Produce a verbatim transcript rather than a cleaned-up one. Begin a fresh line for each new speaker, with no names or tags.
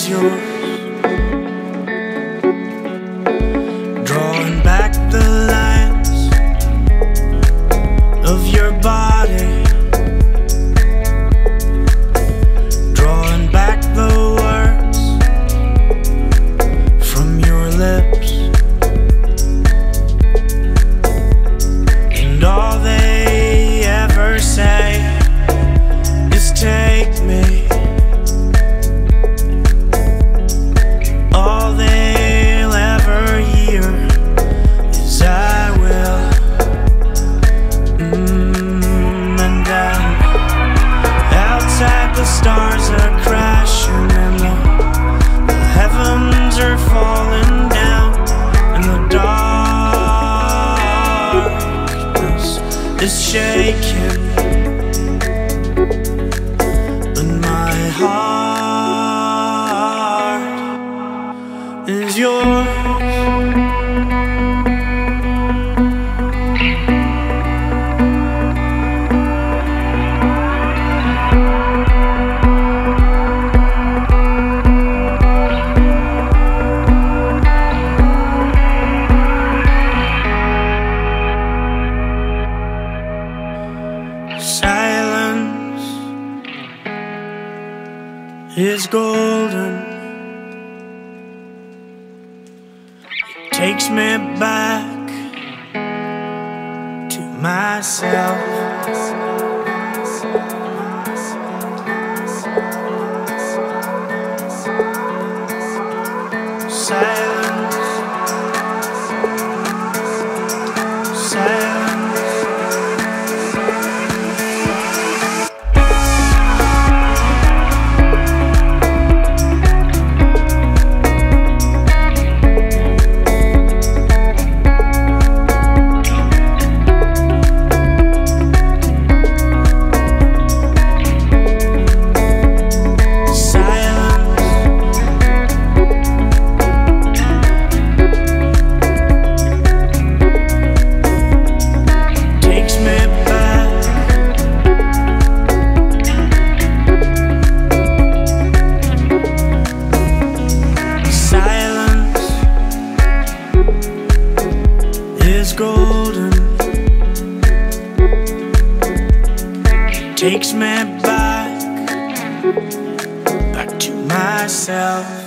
is yours. Drawing back the lines of your body, drawing back the words from your lips, and all they ever say is take me. All they'll ever hear is I will. Mm, and down outside the stars are crashing, and the, the heavens are falling down, and the darkness is shaking, but my heart is yours. Silence is golden. It takes me back to myself. Silence, silence. Is golden. Takes me back, back to myself.